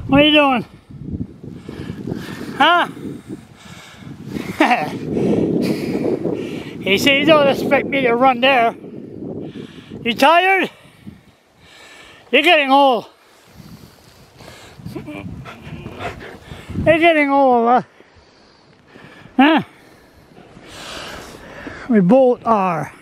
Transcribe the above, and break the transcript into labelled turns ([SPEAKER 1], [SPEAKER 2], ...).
[SPEAKER 1] What are you doing? Huh? He said you don't expect me to run there. You tired? You're getting old. You're getting old, huh? We both are.